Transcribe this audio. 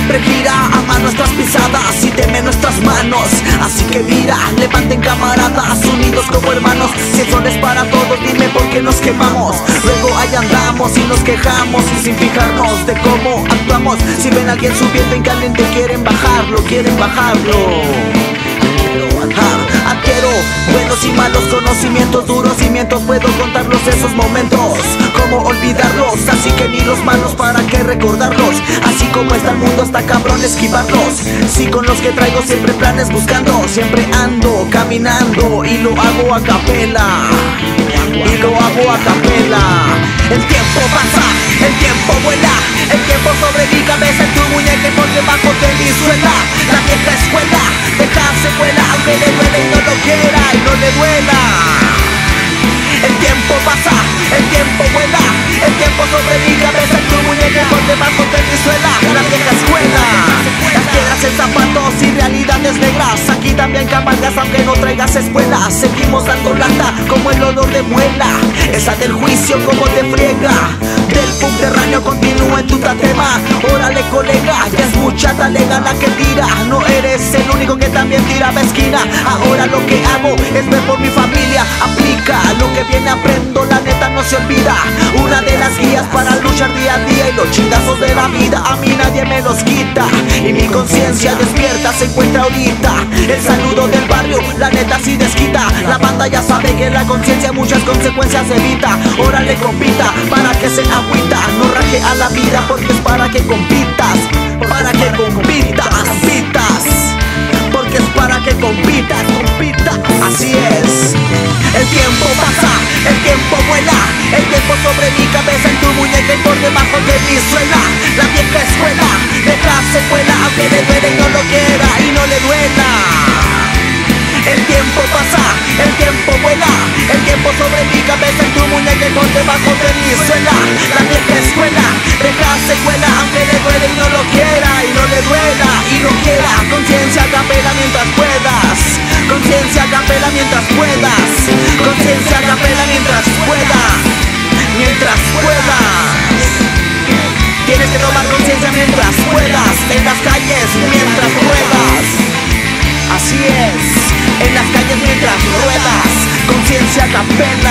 siempre gira, ama nuestras pisadas y teme nuestras manos. Así que mira, levanten camaradas, unidos como hermanos. Si el sol es para todos, dime por qué nos quemamos. Luego ahí andamos y nos quejamos y sin fijarnos de cómo actuamos. Si ven a alguien subiendo en caliente, quieren bajarlo, quieren bajarlo. Adquiero buenos y malos conocimientos, duros cimientos, puedo contarlos esos momentos, cómo olvidarlos, así que ni los malos para qué recordarlos. Así como está el mundo está cabrón esquivarlos. Sí, con los que traigo siempre planes buscando, siempre ando caminando y lo hago a capela. Y lo hago a capela. El tiempo pasa, el tiempo vuela, el tiempo sobre mi cabeza, en tu muñeca y por debajo de mi suela. La vieja escuela, deja secuela, aunque le duele y no lo quiera y no le duela. El tiempo pasa, el tiempo vuela, el tiempo sobre mi cabeza, en tu muñeca y por debajo de mi suela. La vieja escuela, las piedras en zapatos y realidades negras. Aquí también cabalgas aunque no traigas espuelas. Seguimos dando lata como el olor de muela, esa del juicio como te friega. Del subterráneo continúa en tu tatema. Órale colega, ya es mucha talega la que tira. No eres el único que también tira a esquina. Ahora lo que hago es ver por mi familia. Aplica lo que viene aprendo, la neta no se olvida. Una de las guías para luchar día a día. Y los chingazos de la vida a mí nadie me los quita. Y mi conciencia despierta se encuentra ahorita. El saludo del barrio, la neta sí desquita. La banda ya sabe que la conciencia muchas consecuencias evita. Órale compita, para que se agüita. No raje a la vida porque es para que compitas. Para que compitas, compitas. Porque es para que compitas, compitas. Así es. El tiempo pasa, el tiempo vuela, el tiempo sobre mi cabeza, en tu muñeca y por debajo de mi suela. La vieja escuela, deja secuela, aunque le duele y no lo quiera y no le duela. El tiempo pasa, el tiempo vuela, el tiempo sobre mi cabeza, en tu muñeca y por debajo de mi suela. La vieja escuela, deja secuela, aunque le duele y no lo quiera y no le duela y no quiera. Conciencia capela mientras puedas, conciencia capela mientras puedas, conciencia capela mientras puedas, mientras puedas. Tienes que tomar conciencia mientras puedas, en las calles mientras ruedas. Así es, en las calles mientras ruedas, conciencia capela.